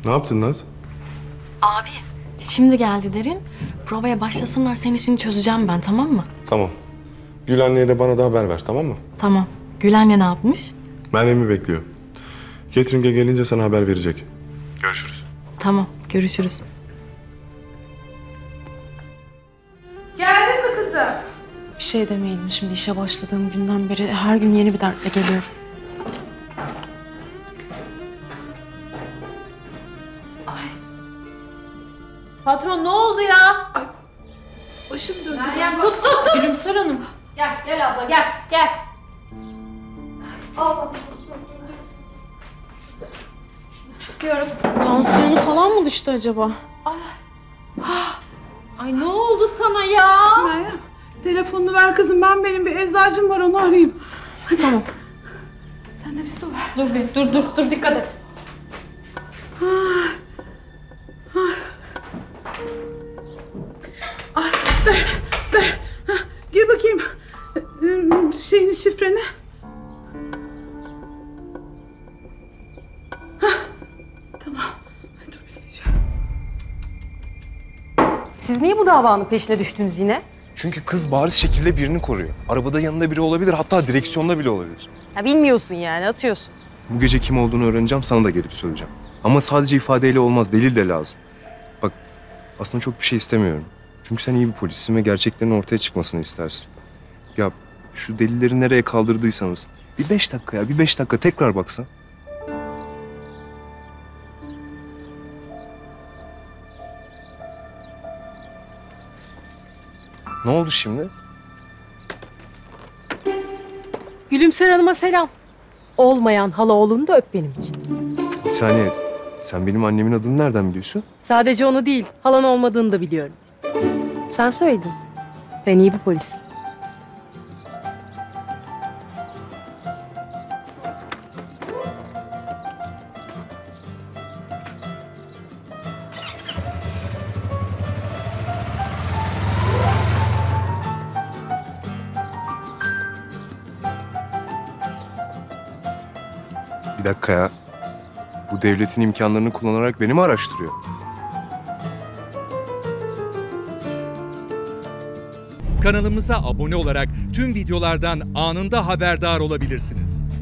Ne yaptın Naz? Abi, şimdi geldi Derin. Provaya başlasınlar, senin işini çözeceğim ben, tamam mı? Tamam. Gül anneye de bana da haber ver, tamam mı? Tamam. Gül anne ne yapmış? Meryem'i bekliyor. Catering'e gelince sana haber verecek. Görüşürüz. Tamam, görüşürüz. Geldin mi kızım? Bir şey demeyelim. Şimdi işe başladığım günden beri her gün yeni bir dertle geliyorum. Patron ne oldu ya? Başım döndü. Meryem tut. Gülümser Hanım. Gel abla gel. Al. Şunu çıkıyorum. Tansiyonu falan mı düştü acaba? Ay ne oldu sana ya? Meryem, telefonunu ver kızım. Benim bir eczacım var, onu arayayım. Tamam. Sen de bir su ver. Dur dikkat et. Ay, ver. Hah, gir bakayım. Şifreni. Tamam. Ay, dur bir sileceğim. Siz niye bu davanın peşine düştünüz yine? Çünkü kız bariz şekilde birini koruyor. Arabada yanında biri olabilir, hatta direksiyonda bile olabilir. Ya bilmiyorsun yani, atıyorsun. Bu gece kim olduğunu öğreneceğim, sana da gelip söyleyeceğim. Ama sadece ifadeyle olmaz, delil de lazım. Bak, aslında çok bir şey istemiyorum. Çünkü sen iyi bir polissin ve gerçeklerin ortaya çıkmasını istersin. Ya şu delilleri nereye kaldırdıysanız bir 5 dakika ya, bir 5 dakika tekrar baksan. Ne oldu şimdi? Gülümser Hanım'a selam. Olmayan hala oğlunu da öp benim için. Bir saniye, sen benim annemin adını nereden biliyorsun? Sadece onu değil, halan olmadığını da biliyorum. Sen söyledin. Ben iyi bir polisim. Bir dakika ya. Bu devletin imkanlarını kullanarak beni mi araştırıyor? Kanalımıza abone olarak tüm videolardan anında haberdar olabilirsiniz.